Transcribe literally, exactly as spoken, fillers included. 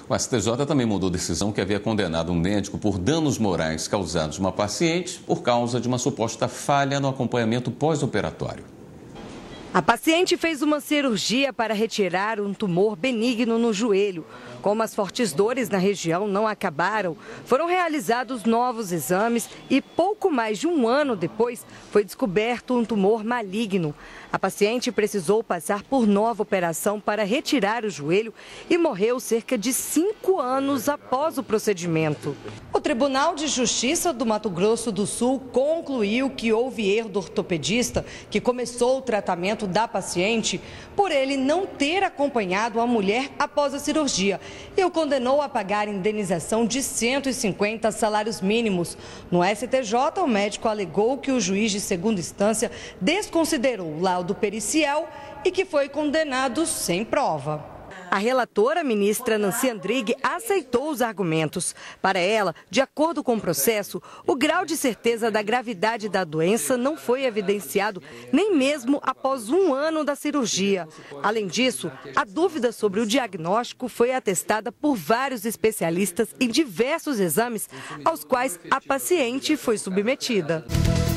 O S T J também mudou decisão que havia condenado um médico por danos morais causados a uma paciente por causa de uma suposta falha no acompanhamento pós-operatório. A paciente fez uma cirurgia para retirar um tumor benigno no joelho. Como as fortes dores na região não acabaram, foram realizados novos exames e pouco mais de um ano depois foi descoberto um tumor maligno. A paciente precisou passar por nova operação para retirar o joelho e morreu cerca de cinco anos após o procedimento. O Tribunal de Justiça do Mato Grosso do Sul concluiu que houve erro do ortopedista que começou o tratamento da paciente por ele não ter acompanhado a mulher após a cirurgia e o condenou a pagar indenização de cento e cinquenta salários mínimos. No S T J, o médico alegou que o juiz de segunda instância desconsiderou o laudo pericial e que foi condenado sem prova. A relatora, ministra Nancy Andrighi, aceitou os argumentos. Para ela, de acordo com o processo, o grau de certeza da gravidade da doença não foi evidenciado nem mesmo após um ano da cirurgia. Além disso, a dúvida sobre o diagnóstico foi atestada por vários especialistas em diversos exames aos quais a paciente foi submetida.